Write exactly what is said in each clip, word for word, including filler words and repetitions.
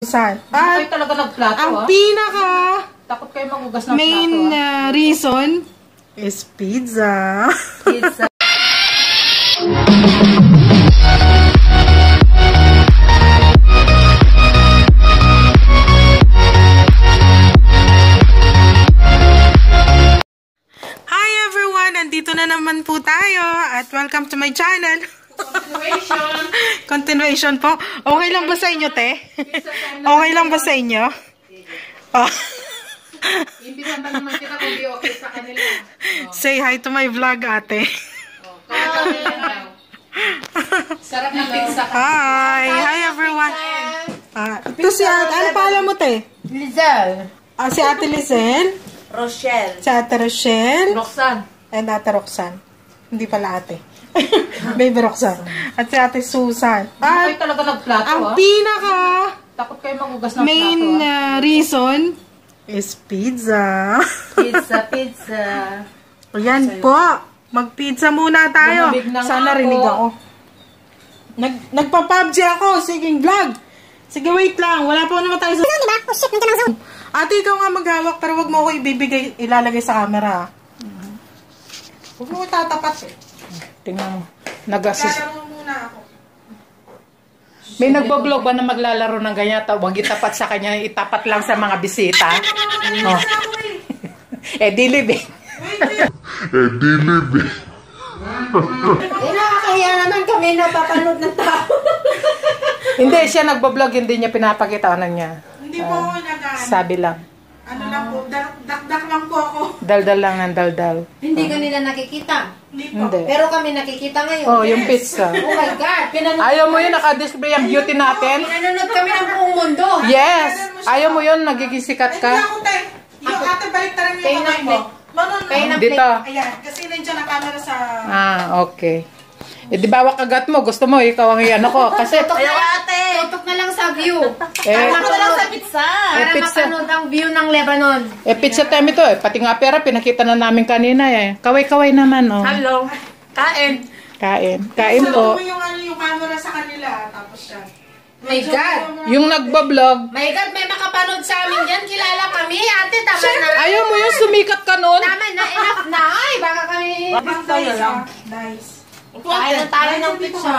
At Ay, talaga nagplato, ang ah. pinaka Takot kayo magugas ng main plato, ah. uh, reason is pizza. Pizza. Hi everyone! Nandito na naman po tayo at welcome to my channel. Continuation. Continuation po. Okay lang ba sa inyo, te? Okay lang ba sa inyo? Oh. Imbisan ba naman kita kung di okay sa kanila? Oh. Say hi to my vlog, ate. Oh, sarap ng pizza. Hi! Hi everyone! Ah, ito si ate. Ano pala mo, te? Lizelle. Ah, si ate Lizelle. Rochelle. Si ate Rochelle. Roxanne. And ate Roxanne. Hindi pala ate. Baby Roxanne. At si ate Susan. Ay, At talaga nagplato, ang ah. pinaka Takot kayo magugas ng main plato, ah. uh, reason is pizza. Pizza, pizza. Ayan po. Mag-pizza muna tayo. Lumabig na Sana nga rinig po. ako. Nag Nagpa-P U B G ako. Sige, vlog. Sige, wait lang. Wala pa naman tayo sa... Diba? Oh, shit. Nandiyan ako. Ate, ikaw nga maghawak pero wag mo ako ibibigay, ilalagay sa camera. Huwag mo tatapat eh. Tingnan mo. Nag-assist. Lalaro muna ako. May nagbo-vlog ba na maglalaro ng ganyan? Huwag itapat sa kanya, itapat lang sa mga bisita. Oh. Eh, dilib eh. Eh, dilib eh. Eh, nakakahiya naman kami napapanood ng tao. Hindi, siya nagbo-vlog, hindi niya pinapakita. Ano niya? Hindi po ako nagaan. Sabi lang. Ano lang po, dak-dak lang po ako. Daldal lang ng daldal. Hindi ka nila nakikita. Hindi po. Hindi. Pero kami nakikita ngayon. Oh, yung pizza. Oh my God. Pinanood, Ayaw mo yun, nakadisplay ang beauty natin? pinanood kami ng buong mundo. Yes! Ayaw mo yun, nagigisikat Hindi ka? ako tayo. Yung ate balik tayo yung Kayo kamay na mo. plate. Manon Kayo na na. Dito. Ayan, kasi nandiyan ang camera sa... Ah, okay. Eh, di ba kagat mo? Gusto mo, ikaw ang iyan ako. Kasi, Ayaw ate. Tutok na lang sa view. Eh, Tutok na lang sa pizza. Para Eh, pizza. mapanood ang view ng Lebanon. eh, pizza time ito eh. Pati nga pera, pinakita na namin kanina eh. Kaway-kaway naman, oh. Hello. Kain. Kain. Kain Sabi po. mo yung, ano, yung camera sa kanila, tapos siya. My God. Yung nagbablog, My God, may makapanood sa amin dyan. Kilala kami. Ate, tama na. ayaw mo yung sumikat ka nun? Tama na. Enough na. Ay, baka kami... Ibang tayo lang. Nice. Kain na tayo ng pizza.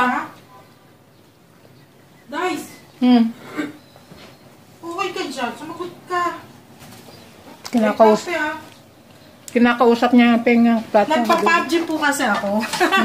Nice. Hmm. Okay ka dyan. Sumagot ka. Kinakausap, Ay, kape, ah. kinakausap niya ang penga. Nagpa-P U B G po kasi ako.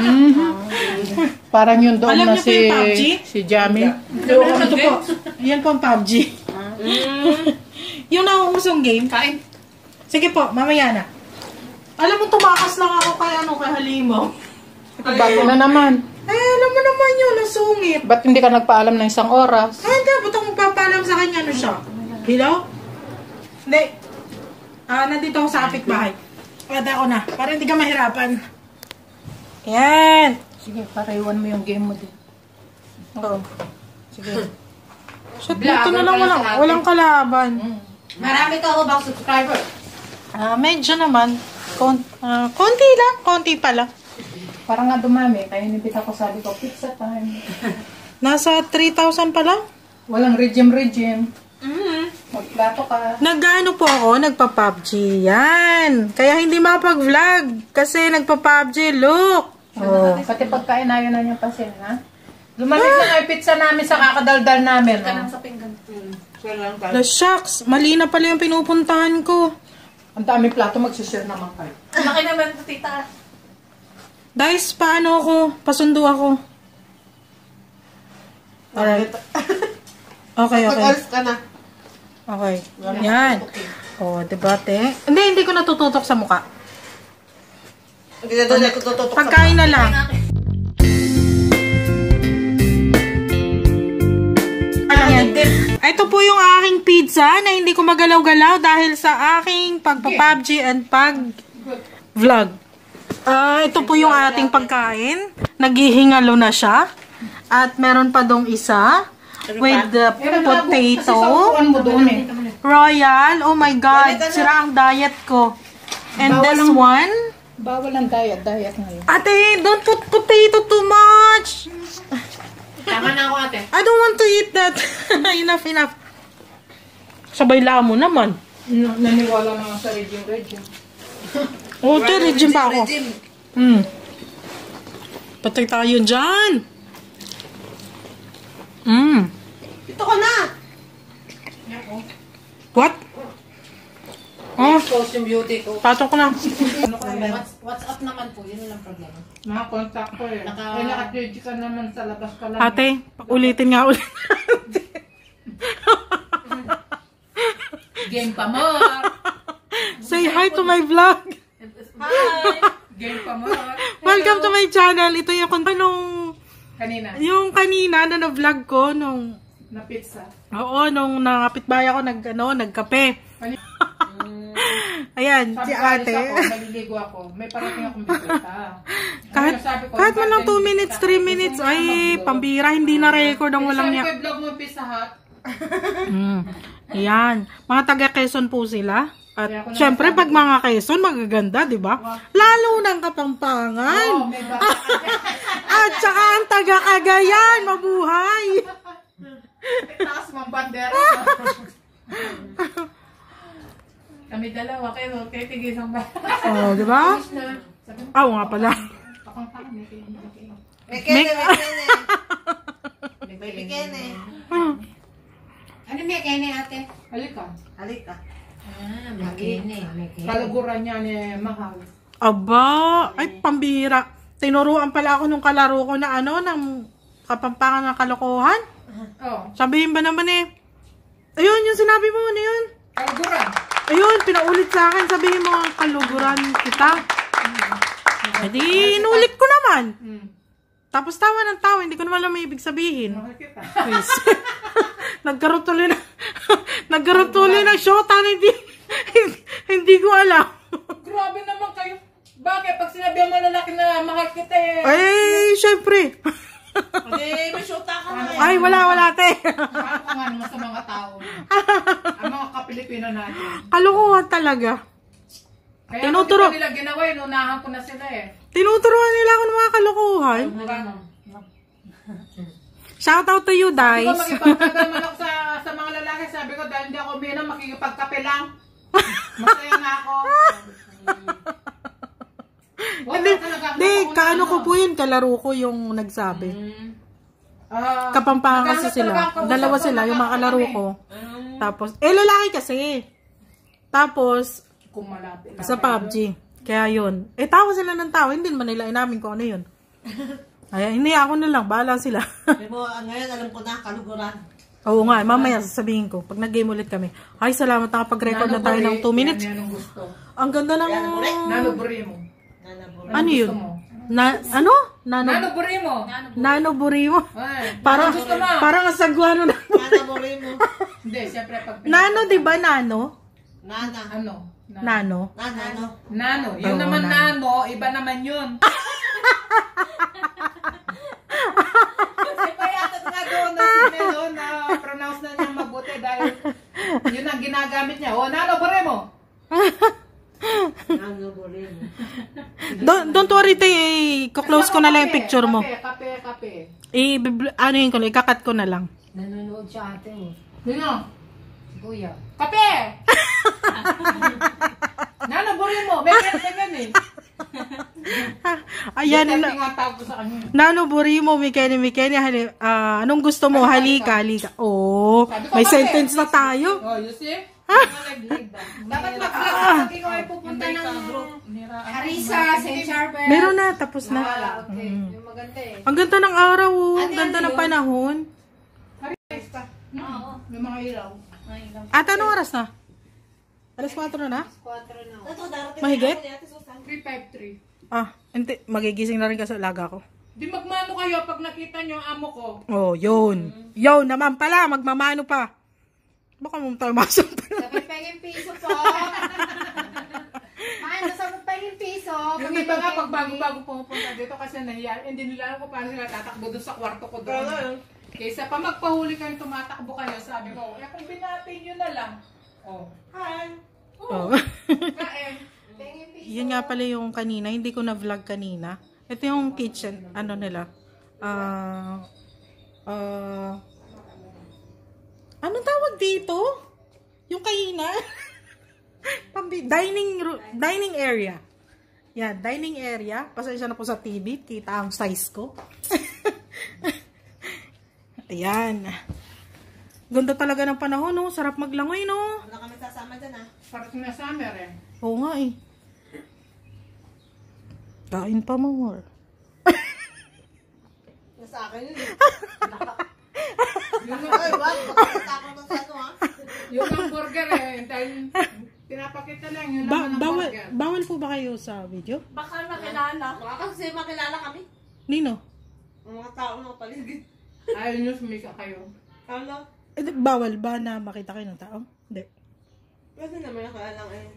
Parang yun doon Alam na niyo po si, yung P U B G? si Jamie. Ito po. Yan po ang P U B G. Yung nauusong game. Kain. Sige po, mamaya na. Alam mo, tumakas lang ako kay ano, kay Halimaw. Bago na naman. Eh, alam mo naman yun, nasungit. Ba't hindi ka nagpaalam ng isang oras? Ah, hindi. Ba't ako magpapalam sa kanya? Ano siya? Hello? Hindi. Ah, nandito ako sa kapitbahay. Pwede ako na. Para hindi ka mahirapan. Yan. Sige, paraiwan mo yung game mo din. Oo. Sige. Shit, dito na lang walang, walang kalaban. Marami ka ho bang subscriber? Ah, medyo naman. Kon ah, konti lang. Konti pala. Parang nga dumami. Kaya nibit ako sabi ko, pizza time. Nasa three thousand pa lang. Walang regime-regime. Mm-hmm. Magplato ka. Nag-ano po ako, nagpa-P U B G. Yan. Kaya hindi mapag-vlog. Kasi nagpa-P U B G. Look. Oh. Pati pagkain ayaw na niyang pasin, ha? Lumamig na nga yung pizza namin sa kakadaldal namin. Oh. Sa pinggan. The shucks. Mali na pala yung pinupuntahan ko. Ang daming plato, magsishare naman kayo. Laki naman ito, tita. Guys, paano ako? Pasundo ako. Alright. Okay, okay. Mag-alis ka na. Okay. Yan. O, oh, diba, te? Hindi, hindi ko natututok sa mukha. Hindi na doon ako tututok sa Pagkain na lang. Ito po yung aking pizza na hindi ko magalaw-galaw dahil sa aking pagpa-P U B G and pag-vlog. Ah, ito po yung ating pagkain. Naghihingalo na siya. At meron pa dong isa with the potato. Royal. Oh my God. Sira ang diet ko. And this one. Bawal ang diet, diet ngayon. Ate, don't put potato too much. Tama na ako, ate. I don't want to eat that. Enough, enough. Sabay lamo naman. N- naniwala na nga sa regime regime. Oo, te, regime pa ako. Hmm. Patay tayo dyan. Hmm. Ito ka na! What? Oh, Post yung beauty ko. patok na. Ano kaya? What's, what's up naman po? Yun lang problema. Mga contact ko eh. Naka- Eh, naka-jersey ka naman sa labas ka lang. Ate, ulitin nga ulit. Game pa mo! Say hi to my vlog. Hi! Game pa mo! Welcome to my channel. Ito yung kung nung Kanina, yung kanina na na-vlog ko nung na pizza. oo, nung nakapitbahay ako nag ano, nagkape. Kanina, Ayan, sabi si ko, alis ate. ako, maliligo ako. May parating akong bisita. kahit Ngayon, sabi ko, kahit man lang "Bakit two hindi minutes, kita?" three Gusto minutes, mo na ay mag-vlog? pambira, hindi na record ang walang Sabi niya. ko, i-vlog mo Pizza Hut. Mm. Ayan, mga taga Quezon po sila. At Kaya ako na syempre, nasabi pag mga Quezon, magaganda, di ba? Lalo ng Kapampangan. Oh, may bata. At saka ang taga Cagayan, mabuhay. Taas mong bandera. Kami dalawa, kayo, kayo tigisang ba? Oh, di ba? Sabi mo, Ah, oo nga pala. akong takang, may kayo, may kayo. May kene, may kene. May kene. Ano may kene, ate? Halika. Halika. Ah, may kene. May kene. Kaluguran niya ni Mahal. Aba, ay pambira. Tinuruan pala ako nung kalaro ko na ano, ng Kapampangan ng kalokohan. Oh, Sabihin ba naman eh, ayun, yung sinabi mo, ano yun? kaluguran. Ayun, pinaulit sa akin, sabihin mo, kaluguran kita. Eh di, inulit ko naman. Hmm. Tapos tawa ng tawa, hindi ko naman alam may ibig sabihin. Makikita. Please. Nagkaroon tuloy na, nagkaroon tuloy ng shota, hindi, hindi, hindi ko alam. Grabe naman kayo. Bakit? Pag sinabi mo lalaki na mahal kita eh. Ay, syempre. Hindi, may shoota ka na. Ay, wala, wala, te. Ano ka nga naman sa mga tao. Ang mga kapilipino natin. Kalokohan talaga. Kaya Tinuturo. kung hindi pa nila ginawa, inunahan ko na sila eh. Tinuturuan nila ako ng mga kalokohan. Ano? Shout out to you, Di ba guys. makipagtagal man ako sa, sa mga lalaki, sabi ko dahil hindi ako uminom, makikipagkape lang. Masaya na ako. Hindi, hindi, kaano ko po yun, kalaro ko yung nagsabi. Ah, Kapampangan kasi naghanap sila. talaga ako. Dalawa Gusto ko, sila, yung mga kalaro nakakami. ko. Tapos, eh, lalaki kasi. Tapos, Kung malapit. sa P U B G. Kaya yun. Eh, tawa sila ng tawa. Hindi naman nila inamin ko ano yun. Ay, hindi ako na lang. Bahala sila. Di mo, ah, ngayon alam ko na, kaluguran. Oo nga, mamaya sasabihin ko. Pag nag-game ulit kami. Ay, salamat nakapag-record na tayo ng two minutes. Yan, yan ang gusto. Ang ganda ng... Nanoburi mo. Nanaburo. Ano yun? gusto mo? Na, ano? Nano, Nanoburi mo. nanoburi mo. Ay, Parang, ano gusto mo? parang ang sagwano na. Nanaburo mo. Hindi, siyempre pag... Nano, di ba? Nano? Nana. Ano? Na- Nano? Nana, ano? Nano. Yun Oo, naman nano. nano, iba naman yun. Kasi payatot nga doon na si Melo na pronounce na niya mabuti dahil yun ang ginagamit niya. O, nano, bure mo. Nanaburo mo. Don't, don't worry, te. Eh, kuklose ko na lang yung picture mo. Kape, kape, kape. I, ano yun ko lang, ikakat ko na lang. Nanonood siya ate mo. Sino? Kuya. Kape! Nano, bure mo. May kaya eh. Ayan, Yung na, nga tawag ko sa kanya. nanoburi mo, Mikeni, Mikeni, hali, ah, anong gusto mo? Halika, halika. Oh, Sabi ko, may bakit? sentence na tayo. Oh, you see? Dapat mag-vlog Ah. kasi ikaw ay pupunta ng group. Harisa, Saint Charbel. Meron na, tapos na. Ah, okay. Yung maganda eh. Ang ganda ng araw, oh. Ang Ano ganda yan ng yun? panahon. Harisa. Oo. May mga ilaw. At anong oras na? Alas kwatro na? Quatro na. Ito, darating Mahigit? three five three. Ah, hindi. Magigising na rin kasi alaga ko. Di magmano kayo pag nakita nyo ang amo ko. Oh, yun. Yun naman pala, magmamano pa. Baka mo tayo masampan. Sa pagpengin piso po. Ay, nasa pagpengin piso. Yung iba nga pag bago-bago pumupunta dito kasi nahiya, hindi nila alam kung paano sila tatakbo doon sa kwarto ko doon. Kaysa pa magpahuli kayo, tumatakbo kayo, sabi ko, eh kung binati nyo na lang. Oh. Hi. Oh. Kain. Pengin piso. Yun nga pala yung kanina, hindi ko na-vlog kanina. Ito yung kitchen, ano nila. Ah, ah, anong tawag dito? Yung kainan. Pambi- dining, ro- dining area. Yan, dining area. Pasensya na po sa T V. Kita ang size ko. Ayan. Ganda talaga ng panahon, no? Sarap maglangoy, no? Wala kami sasama dyan, ah. Parang na summer eh. Oo nga, eh. Kain pa mo, more. Nasa akin yun, eh. Yung, Ay, wag. Baka natapon ng sa ano, ha? yung hamburger eh. Dahil pinapakita lang yun Ba- naman ang bawal, burger. bawal po ba kayo sa video? Baka makilala. Baka kasi makilala kami. Nino? Ang mga tao na paligid. Ayaw nyo sumika kayo. Kala, Eh, di- bawal ba na makita kayo ng tao? Hindi. pwede naman nakaalang eh.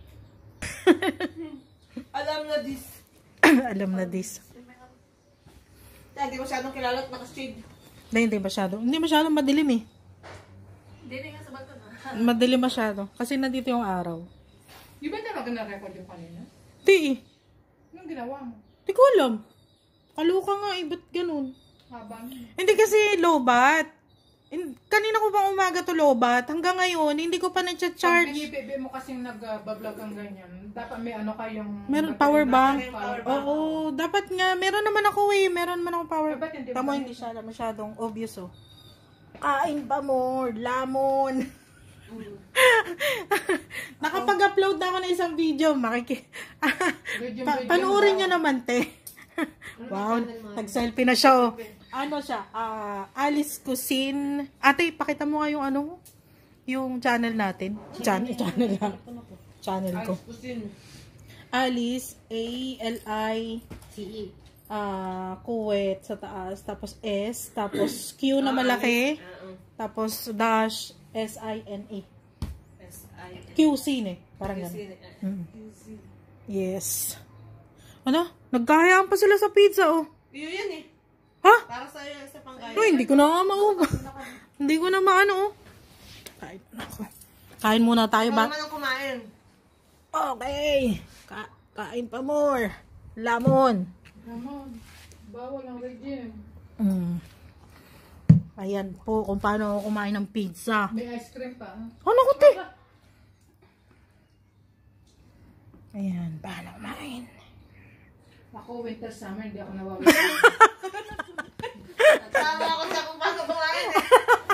Alam na this. Alam na this. Dahil di masyadong kilala at naka-shade. Hindi, hindi masyado. Hindi masyado madilim eh. Hindi na nga sa bato na. Madilim masyado. Kasi nandito yung araw. Di ba talaga na-record yung kanina? Hindi eh. Anong ginawa mo? Hindi ko alam. Kaluka nga eh. Ba't ganun? Habang. Hindi kasi lobat. In, kanina ko bang umaga to lobat? Hanggang ngayon, hindi ko pa Pag na-charge. binibebe mo kasing nag-vlog ang ganyan, dapat may ano kayong... Meron power bank. Power Oo, dapat nga. Meron naman ako eh. Meron naman ako power Eh, ba't hindi mo Tamo, ba- hindi siya masyadong obvious oh. Kain pa more. Lamon. Nakapag-upload na ako ng isang video. Makiki... Video, pa- video, panoorin wow. nyo naman, te. Wow, nag-selfie na siya oh. Ano siya? ah Alice Cuisine. Ate, pakita mo nga yung ano, yung channel natin. Channel, channel lang. Channel ko. Alice, A L I C E. Ah, Kuwait sa taas, tapos S, tapos Q na malaki, tapos dash S I N E. Q Cine, parang ganun. Mm. Yes. Ano? Nagkahayaan pa sila sa pizza oh. Iyo yan eh. Ha? Para sa'yo sa panggaya. No, hindi ko na nga maubos. Hindi ko na maano oh. Kain ako. Kain muna tayo Ikaw ba? naman ang kumain. Okay. Ka kain pa more. Lamon. Naman, bawal ang regime. Mm. Ayan po kung paano ako kumain ng pizza. May ice cream pa. ah. Ano ko te? Ayan, paano kumain? Ako, winter, summer, hindi ako nawawala. Tama ako sa kung paano kumain eh.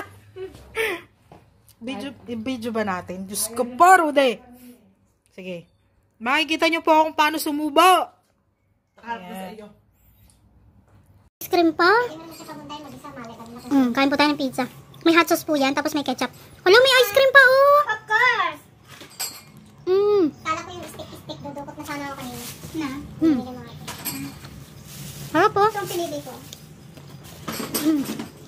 Video, video ba natin? Diyos ko paro de. Sige. Makikita nyo po kung paano sumubo. Harap na sa iyo. Ice cream pa? Mm, kain po tayo ng pizza. May hot sauce po yan, tapos may ketchup. Wala, may ice cream pa, oh! Of course! Mm. Kala ko yung stick-stick, dudukot na sana ako kanina. Na? Hmm. Pinili mo nga ito. Harap po. Ito ang pinili ko. Mm.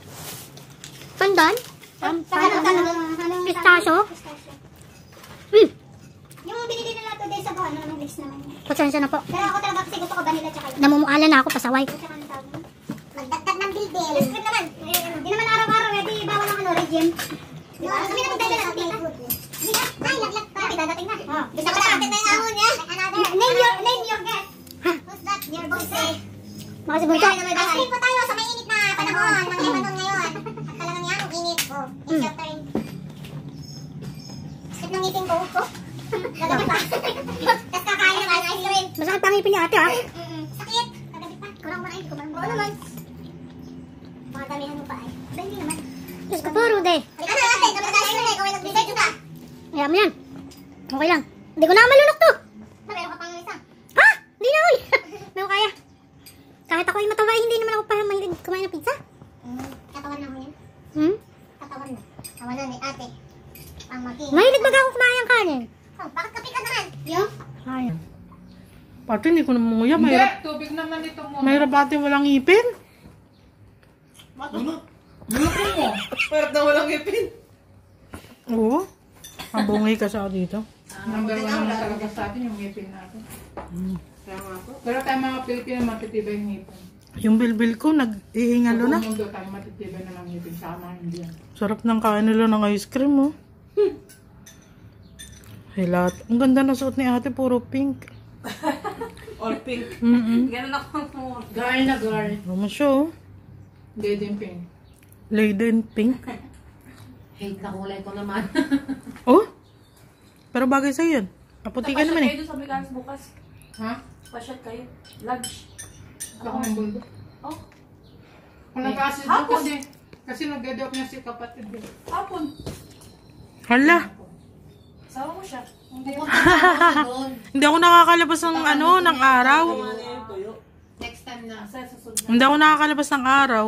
Pandan? Um, Ano, ano, ano, Pistachio? Pistachio. Mm. Yung binili nila today sa buwan, ano namang mix naman yun. Pasensya na po. Pero ako talaga kasi gusto ko vanilla tsaka yun. Namumuala na ako, pasaway. Tsaka ang tawag mo? Magdagdag ng bilbil. Ice cream naman. Hindi naman araw-araw, eh, di bawal ang ano, regime. Di ba? Kami naman dala natin. Hindi ka? Ay, laglag pa. Okay, dadating na. Gusto ko natin na yung amon niya. Name your, name your guest. Who's that? Your boss eh. Makasibunta. Ice cream po tayo sa may init na panahon ng Lebanon ngayon. At talagang yan, ang init. Oh, it's your turn. Sakit ng ngipin ko. Oh. Gagabi pa. Tapos kakain ng ice cream. Masakit pang ngipin niya ate, ha? Mm-mm. Sakit. Gagabi pa. Kurang mo na hindi ko ba? Oo naman. Mga damihan mo pa ay. Ba, hindi naman. Diyos ko po, Rude. Ano ate? Kapag ice cream eh, kung nag-research ka. Kaya mo yan. Okay lang. Hindi ko na malunok to. Na, meron ka pang isa. Ha? Hindi na, uy. Hindi ko kaya. Kahit ako ay mataba, hindi naman ako parang mahilig kumain ng pizza. Katawan na mo yan. Hmm? Katawan na. Kawanan ni ate. Pang making. Mahilig baga ako kumain ng kanin. Oh, bakit kapi ka naman? Yung? Ayun. Pati hindi ko na munguya. Hindi, Mahirap, tubig naman ito mo. mahirap ate walang ngipin. Matulog. Luluko mo. Pero na walang ngipin. Oo. Ang bungay kasi ako dito. Number one naman talaga sa atin yung ngipin natin. Tama ako. Pero tayo mga Pilipino, matitibay yung ngipin. Yung bilbil ko, nag-ihingalo na. Sa buong mundo tayo matitibay na ng ngipin sa mga Indian. Sarap ng kain nila ng ice cream, oh. Ay, lahat. Ang ganda na suot ni ate, puro pink. All pink. Mm-mm. Ganun ako mo. Girl na girl. Ano siya, oh. Lady in pink. Lady in pink. Hate na kulay ko naman. Oh? Pero bagay sa'yo yun. Kaputi ka naman eh. Kayo doon sa Meganas bukas. Ha? Pasyal kayo. Lunch. Ako ng buldo. Oh. Kung nag-acid doon kasi, kasi nag-adopt niya si kapatid. eh. Hapon. Hala. Sama mo siya. Hindi. Hindi ako nakakalabas ng ano, ng araw. Next time na. Sa susunod na. Hindi ako nakakalabas ng araw.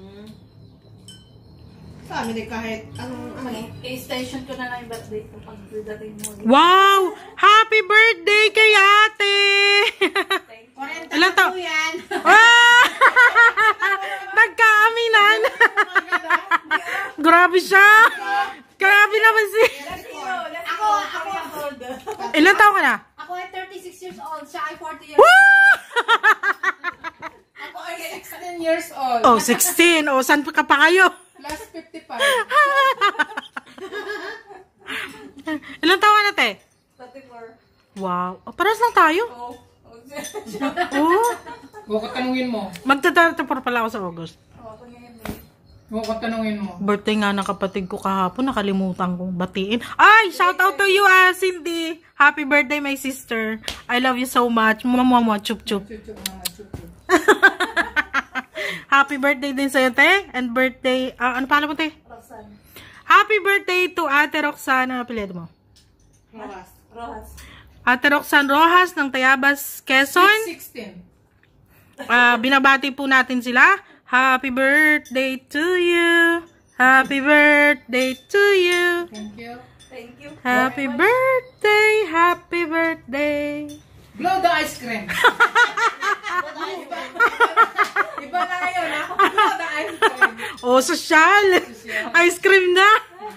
Sa amin eh kahit anong ano. I-station ko na lang yung birthday ko pag dating mo. Wow! Happy birthday kay ate! forty Ilan na ta- po yan. Ah! Nagkaaminan! Grabe siya! Grabe naman si... Ako, ako, Ilan taon ka na? ako ay thirty-six years old. Siya ay forty years Woo! old. Ako ay sixteen years old. Oh, sixteen. Oh, saan ka pa kayo? Plus fifty-five. Ilan taon ka na, te? thirty-four. Wow. Oh, paras lang tayo. Oh. Oh. Huwag ka tanungin mo. Magta-thirty-four pala ako sa August. Oh, ako ngayon eh. Huwag ka tanungin mo. Birthday nga ng kapatid ko kahapon. Nakalimutan kong batiin. Ay! Shout out to you, ah, Cindy! Happy birthday, my sister. I love you so much. Mwah, chup, chup. Chuchuk mga chuchuk. Happy birthday din sa'yo, te. And birthday... ah, ano pala mo, te? Roxanne. Happy birthday to Ate Roxanne. Ano apelyido mo? Rojas. Rojas. Ate Roxanne Rojas ng Tayabas, Quezon. sixteen. Ah, binabati po natin sila. Happy birthday to you. Happy birthday to you. Thank you. Thank you. Happy birthday. Happy birthday. Blow the ice cream. iba, iba na ngayon, ha? Blow the ice cream. Oh, social. Ice cream na.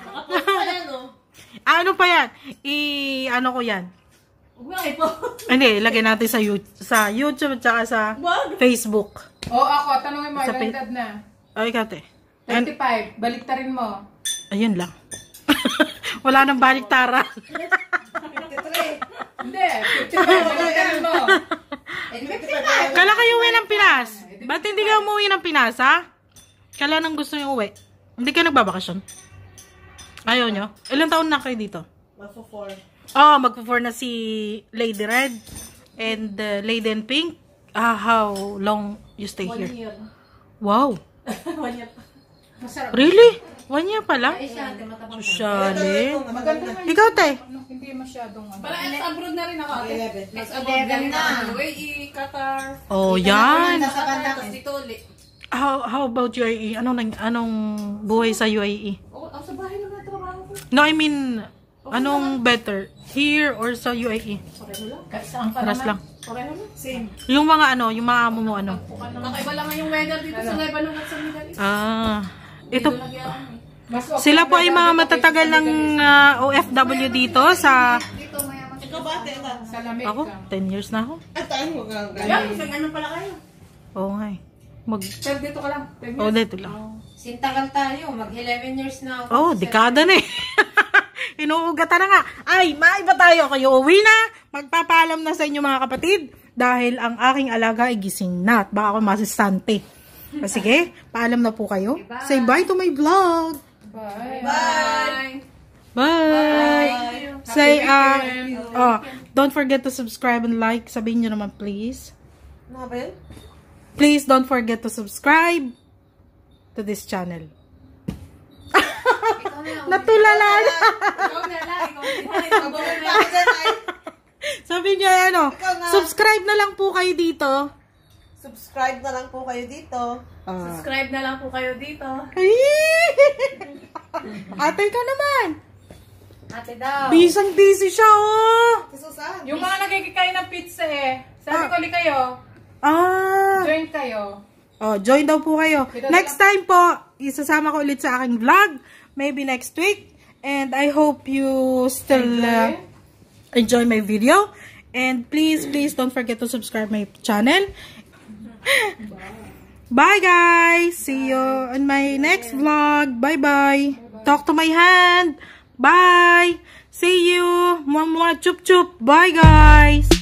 Ano pa yan? I, ano ko yan? Huwag mo po. Hindi, ilagay natin sa YouTube, sa YouTube at saka sa Facebook. O ako, tanungin mo, Sa ilang pi- edad na? Ay, kate. And, thirty-five. Baliktarin mo. ayun lang. Wala nang baliktaran. Hindi, fifty-five. Baliktarin mo. Kala kayo uwi ng Pinas? Ba't hindi ka umuwi ng Pinas, ha? Kala nang gusto nyo uwi? Hindi ka nagbabakasyon? Ayaw nyo? Ilang taon na kayo dito? Magpo-four. Oh, magpo-four na si Lady Red and uh, Lady in Pink. Ah, how long you stay One here? year. Wow. One year pa. Masarap. Really? One year pa lang? Ay siya, ate matabang. Susyali. Maganda naman. Ikaw, te? Ano, hindi masyadong ano. Para sa abroad na rin ako. ate. Next Abroad eleven na. U A E, Qatar. Oh, yan. Sa bandang Tapos dito ulit. How, how about U A E? Anong, nang- anong buhay sa U A E? Oh, ako sa bahay lang na trabaho ko. No, I mean, anong better? Here or sa U A E? Pareho lang. Kahit saan ka Paras lang. Pareho lang. Same. Yung mga ano, yung mga amo mo ano? Kakaiba lang nga yung weather dito sa Lebanon at sa Middle East. Ah, ito, Dito lang yan. Mas okay sila po ay na mga dito matatagal kaysa ng sa ah, O F W dito sa... Dito mayaman. Ikaw ba, ate? Sa lamig Ako, ka. ten years na ako. At tayo mo ka. Yan, isang ano pala kayo. Oo nga eh. Mag... Sir, dito ka lang. Ten Oh, years. dito lang. Sintagal tayo. Mag-eleven years na ako. Oh, dekada na eh. Inuugatan na nga. Ay, maiba tayo. Kayo uwi na. Magpapaalam na sa inyo mga kapatid. Dahil ang aking alaga ay gising na. At baka ako masistante. O, sige, paalam na po kayo. Say bye to my vlog. Bye. Bye. Bye. Say, uh, oh, don't forget to subscribe and like. Sabihin nyo naman, please. Ano ba yun? Please don't forget to subscribe to this channel. Natulala na. Ikaw na lang. Ikaw na lang. Sabi niya, ano, subscribe na lang po kayo dito. Subscribe na lang po kayo dito. Ah. Subscribe na lang po kayo dito. Ay! Ate ka naman. Ate daw. Bisang busy siya, oh. Si Susan. Yung mga nagkikikain ng pizza eh. Sabi ko ulit kayo. Ah. Join kayo. Oh, join daw po kayo. Next time po, isasama ko ulit sa aking vlog. Maybe next week. And I hope you still uh, enjoy my video. And please, please don't forget to subscribe my channel. Bye guys! See you on my next vlog. Bye bye. Talk to my hand. Bye. See you. Mwah mwah chup chup. Bye guys.